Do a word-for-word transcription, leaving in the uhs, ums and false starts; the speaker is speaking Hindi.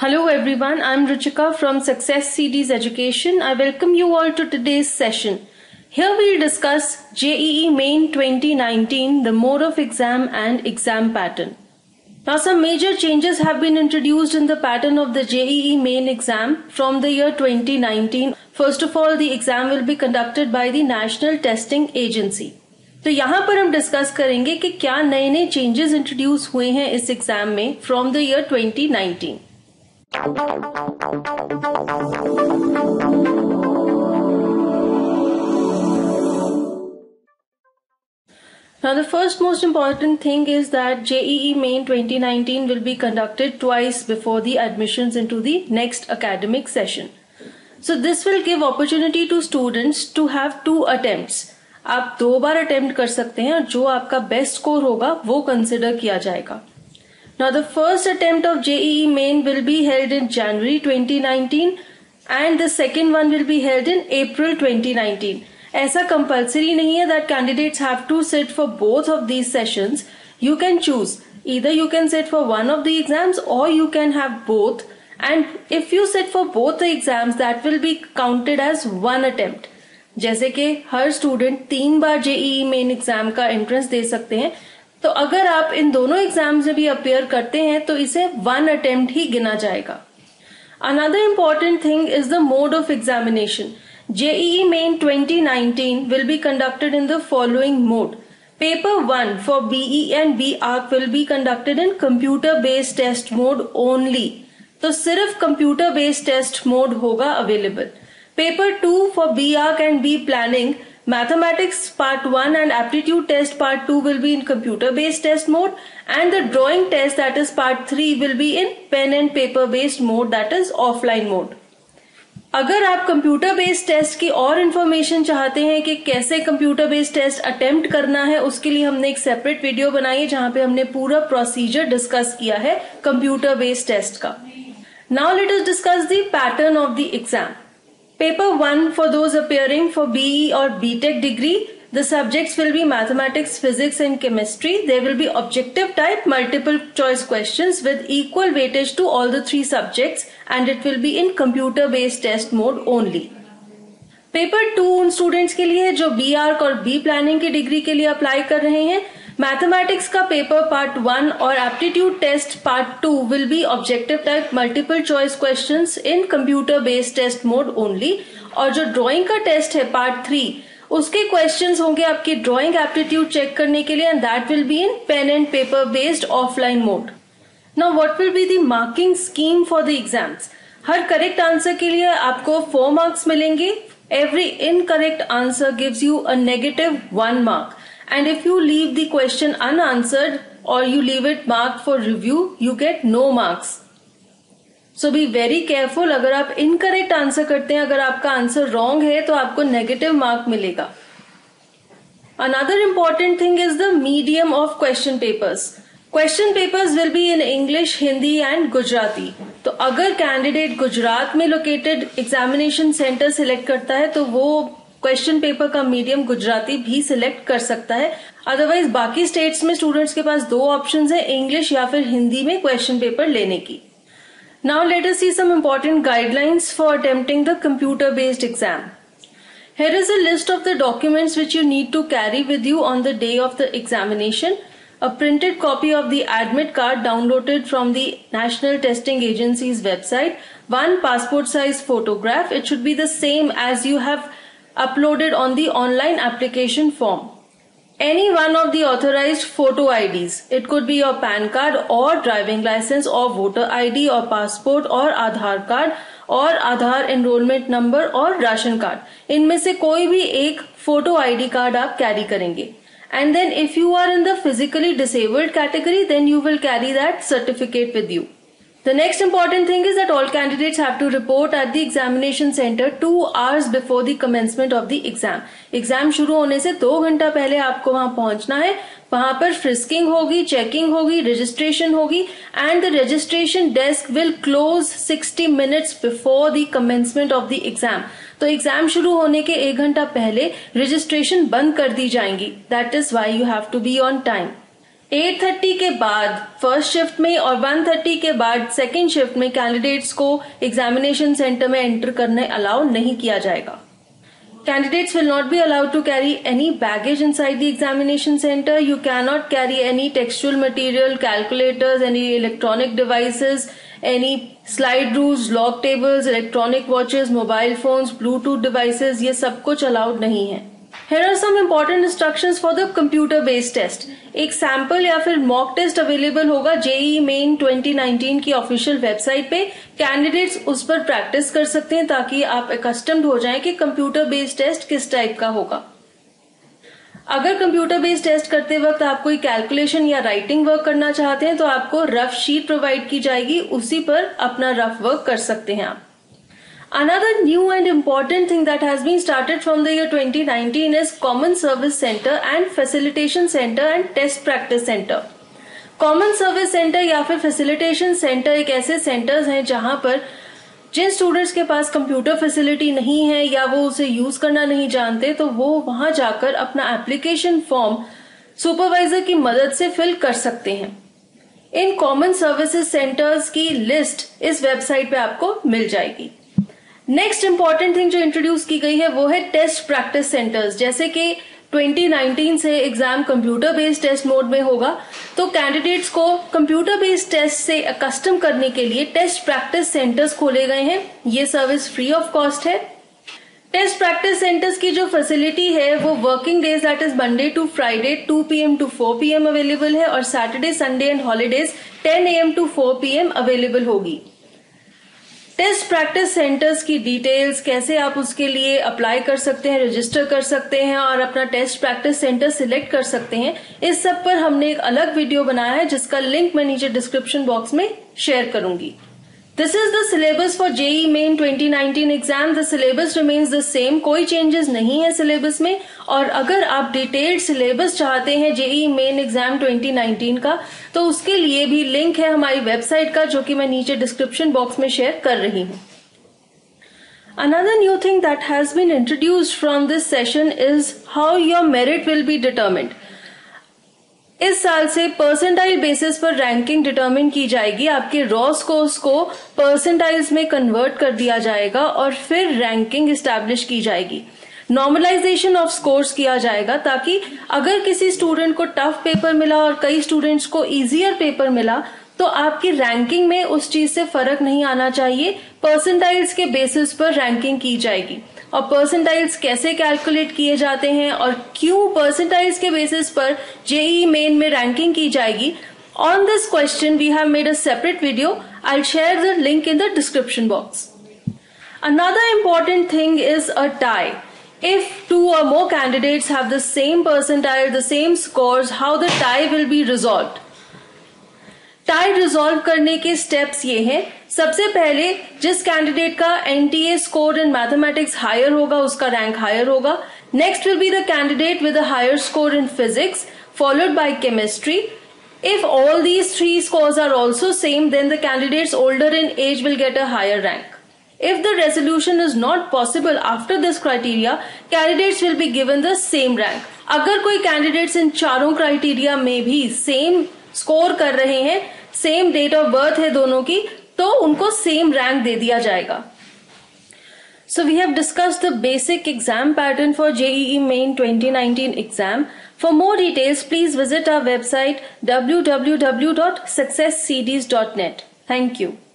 Hello everyone, I'm Ruchika from SuccessCDs Education. I welcome you all to today's session. Here we'll discuss J E E Main twenty nineteen, the mode of exam and exam pattern. Now some major changes have been introduced in the pattern of the J E E Main exam from the year twenty nineteen. First of all, the exam will be conducted by the National Testing Agency. तो यहाँ पर हम डिस्कस करेंगे कि क्या नए नए चेंजेस इंट्रोड्यूस हुए हैं इस एग्जाम में from the year twenty nineteen. Now the first most important thing is that J E E Main twenty nineteen will be conducted twice before the admissions into the next academic session. So this will give opportunity to students to have two attempts. आप दो बार अटेम्प्ट कर सकते हैं और जो आपका बेस्ट स्कोर होगा वो कंसिडर किया जाएगा. Now the first attempt of J E E Main will be held in January twenty nineteen and the second one will be held in April twenty nineteen. ऐसा compulsory नहीं है that candidates have to sit for both of these sessions. You can choose. Either you can sit for one of the exams or you can have both. And if you sit for both the exams, that will be counted as one attempt. जैसे कि हर स्टूडेंट तीन बार J E E Main exam का एंट्रेंस दे सकते हैं, तो अगर आप इन दोनों एग्जाम्स में भी अपियर करते हैं तो इसे वन अटेम्प्ट ही गिना जाएगा. Another important thing is the mode of examination. J E E Main twenty nineteen will be conducted in the following mode. Paper one for B E and B Arc will be conducted in computer based test mode only. तो सिर्फ computer based test mode होगा available. Paper two for B Arc and B Planning, Mathematics Part one and Aptitude Test Part two will be in computer based test mode and the drawing test, that is Part three, will be in pen and paper based mode, that is offline mode. अगर आप कंप्यूटर बेस्ड टेस्ट की और इन्फॉर्मेशन चाहते हैं कि कैसे कंप्यूटर बेस्ड टेस्ट अटेम्प्ट करना है, उसके लिए हमने एक सेपरेट वीडियो बनाई है जहां पे हमने पूरा प्रोसीजर डिस्कस किया है कंप्यूटर बेस्ड टेस्ट का. Now let us discuss the pattern of the exam. Paper one for those appearing for B E or B Tech degree, the subjects will be mathematics, physics and chemistry. There will be objective type multiple choice questions with equal weightage to all the three subjects and it will be in computer based test mode only. Paper two उन स्टूडेंट्स के लिए जो B Arc और B Planning की डिग्री के लिए अप्लाई कर रहे हैं. मैथमेटिक्स का पेपर पार्ट वन और aptitude test part two will be objective type multiple choice questions in computer based test mode only. और जो ड्राइंग का टेस्ट है पार्ट थ्री, उसके क्वेश्चंस होंगे आपकी ड्राइंग एप्टीट्यूड चेक करने के लिए and that will be in pen and paper based offline mode. Now what will be the marking scheme for the exams. हर करेक्ट आंसर के लिए आपको फोर मार्क्स मिलेंगे. Every incorrect answer gives you a negative one mark. And if you leave the question unanswered or you leave it marked for review, you get no marks. So be very careful. अगर आप incorrect answer करते हैं, अगर आपका आंसर wrong है तो आपको negative mark मिलेगा. Another important thing is the medium of question papers. Question papers will be in English, Hindi and Gujarati. तो अगर candidate गुजरात में located examination center select करता है तो वो क्वेश्चन पेपर का मीडियम गुजराती भी सिलेक्ट कर सकता है. अदरवाइज बाकी स्टेट्स में स्टूडेंट्स के पास दो ऑप्शंस है, इंग्लिश या फिर हिंदी में क्वेश्चन पेपर लेने की. Now let us see some important guidelines for attempting the computer based exam. Here is a list of the documents which you need to carry with you on the day of the examination. A printed copy of the admit card downloaded from the National Testing Agency's website. One passport size photograph. It should be the same as you have uploaded on the online application form. Any one of the authorized photo I Ds. It could be your PAN card or driving license or voter I D or passport or Aadhaar card और आधार एनरोलमेंट नंबर और राशन कार्ड. इनमें से कोई भी एक फोटो आईडी कार्ड आप कैरी करेंगे. And then if you are in the physically disabled category, then you will carry that certificate with you. The next important thing is that all candidates have to report at the examination center two hours before the commencement of the exam. Exam शुरू होने से दो घंटा पहले आपको वहां पहुंचना है. वहां पर फ्रिस्किंग होगी, चेकिंग होगी, रजिस्ट्रेशन होगी and the registration desk will close sixty minutes before the commencement of the exam. तो एग्जाम शुरू होने के एक घंटा पहले रजिस्ट्रेशन बंद कर दी जाएंगी. That is why you have to be on time. Eight thirty के बाद फर्स्ट शिफ्ट में और वन थर्टी के बाद सेकेंड शिफ्ट में कैंडिडेट्स को एग्जामिनेशन सेंटर में एंटर करने अलाउ नहीं किया जाएगा. Candidates will not be allowed to carry any baggage inside the examination center. You cannot carry any textual material, calculators, any electronic devices, any slide rules, log tables, electronic watches, mobile phones, Bluetooth devices. ये सब कुछ allowed नहीं है. Here are some important instructions for the computer based test. एक सैंपल या फिर मॉक टेस्ट अवेलेबल होगा जेईई मेन ट्वेंटी नाइनटीन की ऑफिशियल वेबसाइट पे. कैंडिडेट्स उस पर प्रैक्टिस कर सकते हैं ताकि आप एकस्टम्ड हो जाएं कि कंप्यूटर बेस्ड टेस्ट किस टाइप का होगा. अगर कंप्यूटर बेस्ड टेस्ट करते वक्त आप कोई कैलकुलेशन या राइटिंग वर्क करना चाहते हैं तो आपको रफ शीट प्रोवाइड की जाएगी, उसी पर अपना रफ वर्क कर सकते हैं आप. Another new and important thing that has been started from the year twenty nineteen is Common Service Center and Facilitation Center and Test Practice Center. Common Service Center या फिर Facilitation Center एक ऐसे सेंटर्स हैं जहां पर जिन स्टूडेंट्स के पास कंप्यूटर फैसिलिटी नहीं है या वो उसे यूज करना नहीं जानते तो वो वहां जाकर अपना एप्लीकेशन फॉर्म सुपरवाइजर की मदद से फिल कर सकते हैं. इन कॉमन सर्विसेज सेंटर्स की लिस्ट इस वेबसाइट पे आपको मिल जाएगी. नेक्स्ट इंपॉर्टेंट थिंग जो इंट्रोड्यूस की गई है वो है टेस्ट प्रैक्टिस सेंटर्स. जैसे कि ट्वेंटी नाइनटीन से exam computer based test mode में होगा तो कैंडिडेट्स को कंप्यूटर बेस्ड टेस्ट से अकस्टम करने के लिए टेस्ट प्रैक्टिस सेंटर्स खोले गए हैं. ये सर्विस फ्री ऑफ कॉस्ट है. टेस्ट प्रैक्टिस सेंटर्स की जो फैसिलिटी है वो working days that is Monday to Friday two P M to four P M available है और Saturday Sunday and holidays ten A M to four P M available होगी. टेस्ट प्रैक्टिस सेंटर्स की डिटेल्स, कैसे आप उसके लिए अप्लाई कर सकते हैं, रजिस्टर कर सकते हैं और अपना टेस्ट प्रैक्टिस सेंटर सिलेक्ट कर सकते हैं, इस सब पर हमने एक अलग वीडियो बनाया है जिसका लिंक मैं नीचे डिस्क्रिप्शन बॉक्स में शेयर करूंगी. This is the syllabus for JEE Main twenty nineteen exam. The syllabus remains the same, कोई चेंजेस नहीं है सिलेबस में. और अगर आप डिटेल्ड सिलेबस चाहते हैं JEE Main exam twenty nineteen का तो उसके लिए भी लिंक है हमारी वेबसाइट का जो कि मैं नीचे डिस्क्रिप्शन बॉक्स में शेयर कर रही हूं. Another new thing that has been introduced from this session is how your merit will be determined. इस साल से परसेंटाइल बेसिस पर रैंकिंग डिटरमिन की जाएगी. आपके रॉ स्कोर्स को परसेंटाइल्स में कन्वर्ट कर दिया जाएगा और फिर रैंकिंग इस्टेब्लिश की जाएगी. नॉर्मलाइजेशन ऑफ स्कोर्स किया जाएगा ताकि अगर किसी स्टूडेंट को टफ पेपर मिला और कई स्टूडेंट्स को इजियर पेपर मिला तो आपकी रैंकिंग में उस चीज से फर्क नहीं आना चाहिए. परसेंटाइल्स के बेसिस पर रैंकिंग की जाएगी. और परसेंटाइल्स कैसे कैलकुलेट किए जाते हैं और क्यों परसेंटाइल्स के बेसिस पर जेईई मेन में रैंकिंग की जाएगी, on this question we have made a separate video. I will share the link in the description box. Another important thing is a tie. If two or more candidates have the same percentile, the same scores, how the tie will be resolved? Tie resolve करने के स्टेप्स ये हैं. सबसे पहले जिस कैंडिडेट का NTA score in mathematics higher होगा उसका रैंक हायर होगा. Next will be the candidate with a higher score in physics followed by chemistry. If all these three scores are also same, then the candidates older in age will get a higher rank. If the resolution is not possible after this criteria, candidates will be given the same rank. अगर कोई candidates इन चारों criteria में भी same score कर रहे हैं, same date of birth है दोनों की, तो उनको same rank दे दिया जाएगा. So we have discussed the basic exam pattern for J E E Main twenty nineteen exam. For more details, please visit our website w w w dot success c d s dot net. Thank you.